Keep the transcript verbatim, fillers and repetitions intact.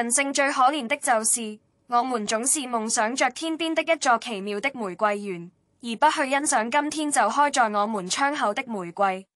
人性最可憐的就是，我們總是夢想着天邊的一座奇妙的玫瑰園，而不去欣賞今天就開在我們窗口的玫瑰。